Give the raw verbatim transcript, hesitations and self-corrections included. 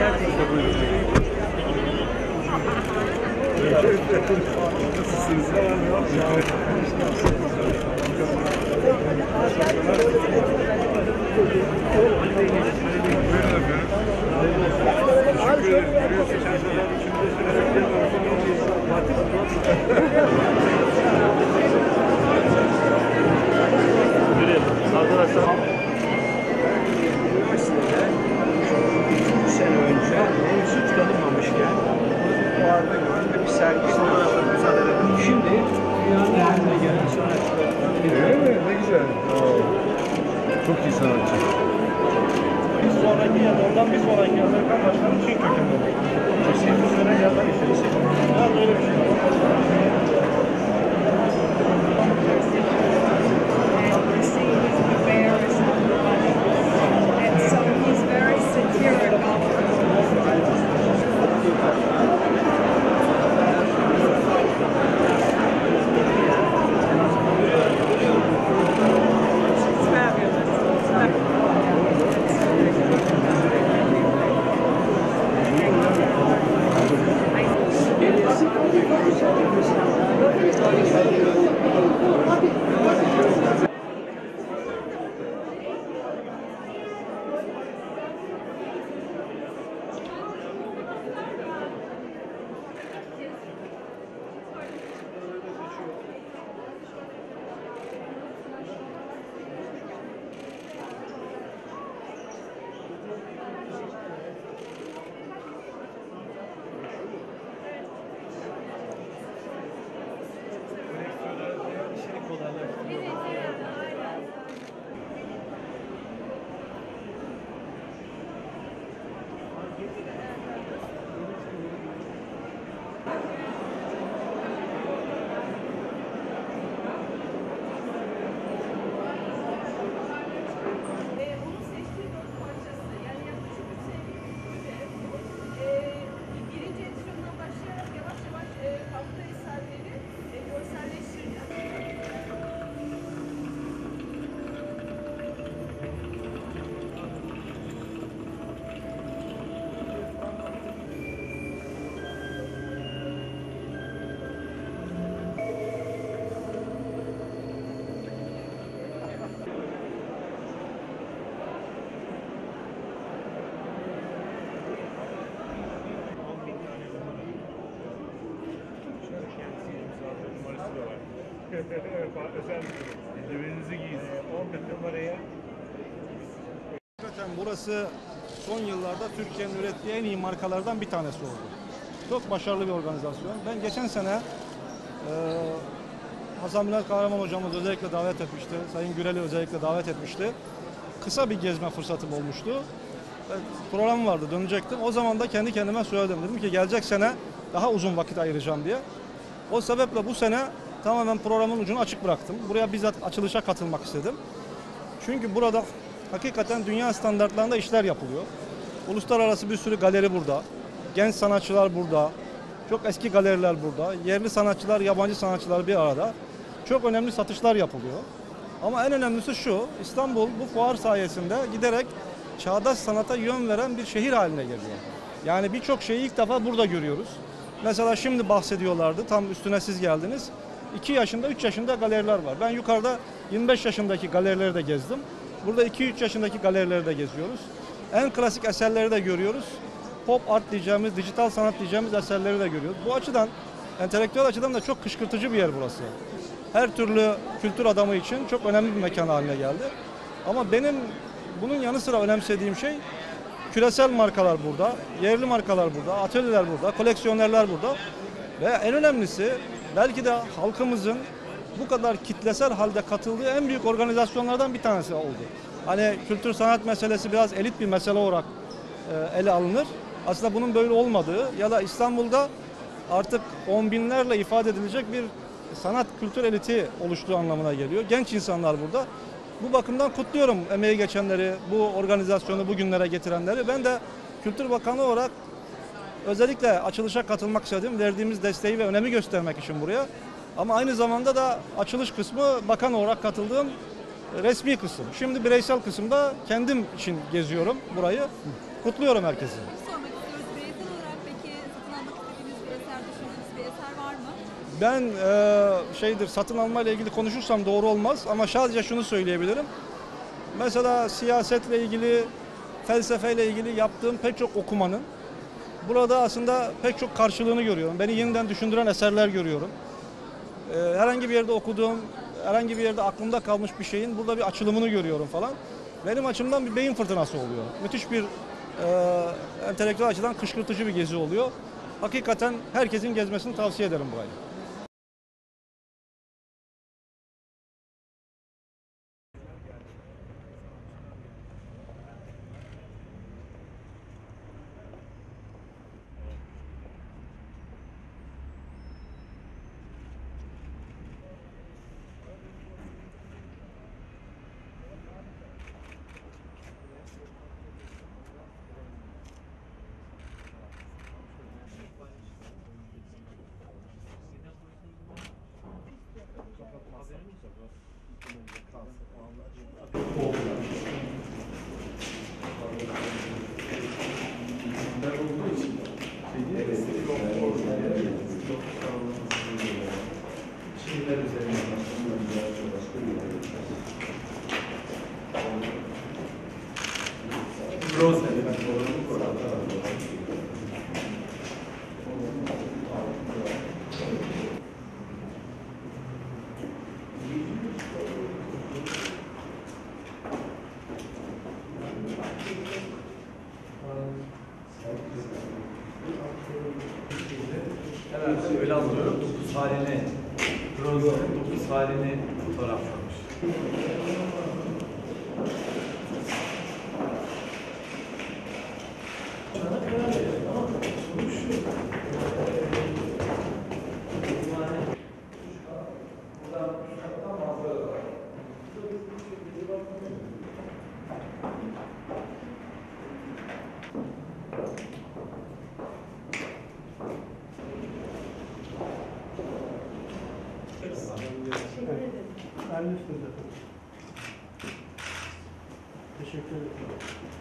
Arkadaşlar üç sene önce henüz hiç tanınmamışken fuarda gördüm bir sergi şimdi dünyanın önüne gelen sanatçılardan biri. Öyle mi? Ne güzel. Oo. Çok iyi sanatçı. Bir sonraki ya da ondan bir sonraki Amerikan başkanı Çin kökenli. sekiz sene yazan işte. Biraz öyle bir şey. Özel eldiveninizi giyin. on bin numaraya. Hakikaten burası son yıllarda Türkiye'nin ürettiği en iyi markalardan bir tanesi oldu. Çok başarılı bir organizasyon. Ben geçen sene e, Hasan Bilal Kahraman hocamız özellikle davet etmişti. Sayın Gürel'i özellikle davet etmişti. Kısa bir gezme fırsatım olmuştu. Ben, program vardı, dönecektim. O zaman da kendi kendime söyledim. Dedim ki gelecek sene daha uzun vakit ayıracağım diye. O sebeple bu sene tamamen programın ucunu açık bıraktım. Buraya bizzat açılışa katılmak istedim. Çünkü burada hakikaten dünya standartlarında işler yapılıyor. Uluslararası bir sürü galeri burada. Genç sanatçılar burada. Çok eski galeriler burada. Yerli sanatçılar, yabancı sanatçılar bir arada. Çok önemli satışlar yapılıyor. Ama en önemlisi şu, İstanbul bu fuar sayesinde giderek çağdaş sanata yön veren bir şehir haline geliyor. Yani birçok şeyi ilk defa burada görüyoruz. Mesela şimdi bahsediyorlardı, tam üstüne siz geldiniz. iki yaşında, üç yaşında galeriler var. Ben yukarıda yirmi beş yaşındaki galerileri de gezdim. Burada iki üç yaşındaki galerileri de geziyoruz. En klasik eserleri de görüyoruz. Pop art diyeceğimiz, dijital sanat diyeceğimiz eserleri de görüyoruz. Bu açıdan, entelektüel açıdan da çok kışkırtıcı bir yer burası. Her türlü kültür adamı için çok önemli bir mekan haline geldi. Ama benim bunun yanı sıra önemsediğim şey, küresel markalar burada, yerli markalar burada, atölyeler burada, koleksiyonerler burada. Ve en önemlisi belki de halkımızın bu kadar kitlesel halde katıldığı en büyük organizasyonlardan bir tanesi oldu. Hani kültür sanat meselesi biraz elit bir mesele olarak e, ele alınır. Aslında bunun böyle olmadığı ya da İstanbul'da artık on binlerle ifade edilecek bir sanat kültür eliti oluştuğu anlamına geliyor. Genç insanlar burada. Bu bakımdan kutluyorum emeği geçenleri, bu organizasyonu bugünlere getirenleri. Ben de Kültür Bakanı olarak özellikle açılışa katılmak istedim. Verdiğimiz desteği ve önemi göstermek için buraya. Ama aynı zamanda da açılış kısmı bakan olarak katıldığım resmi kısım. Şimdi bireysel kısımda kendim için geziyorum burayı. Kutluyorum herkesi. Ben e, şeydir satın alma ile ilgili konuşursam doğru olmaz ama sadece şunu söyleyebilirim. Mesela siyasetle ilgili, felsefeyle ilgili yaptığım pek çok okumanın burada aslında pek çok karşılığını görüyorum. Beni yeniden düşündüren eserler görüyorum. Ee, herhangi bir yerde okuduğum, herhangi bir yerde aklımda kalmış bir şeyin burada bir açılımını görüyorum falan. Benim açımdan bir beyin fırtınası oluyor. Müthiş bir e, entelektüel açıdan kışkırtıcı bir gezi oluyor. Hakikaten herkesin gezmesini tavsiye ederim burayı. Herhalde öyle anlıyorum. Dokuz halini, Bronzer'ın dokuz halini fotoğraflamış. Teşekkür ederim.